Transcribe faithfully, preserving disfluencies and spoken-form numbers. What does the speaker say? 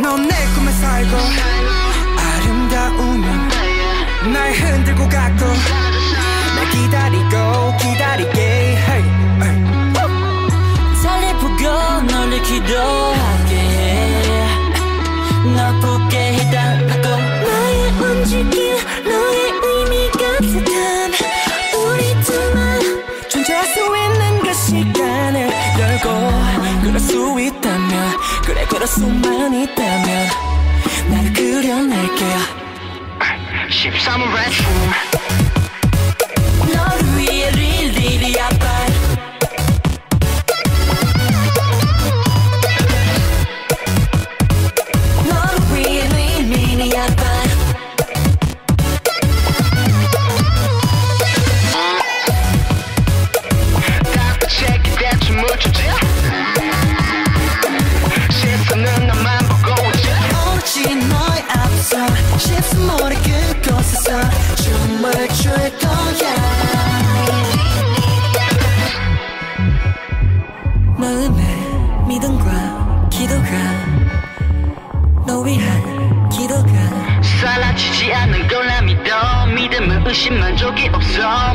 넌 내 꿈에 살고 아름다우면 날 흔들고 가고 날 기다리고 기다리게 hey, hey. 달리 보고 널 기도하게 해 널 보게 해달라고 나의 움직임 너의 의미 같았던 우리 둘만 존재할 수 있는 그 시간을 열고 그럴 수 있다면 그래 그럴 수만 있다면 나를 그려낼게요 십삼 호 레스룸 너를 위해 릴리리 아빠 너를 위해 릴리리 아빠 딱 체크 대충 묻혀져 시선은 너만 보고 있지 오직 너의 앞서 십삼월의 그곳에서 춤을 출 거야 마음의 믿음과 기도가 너 위한 기도가 사라지지 않는 걸 나 믿어 믿음은 의심만 적이 없어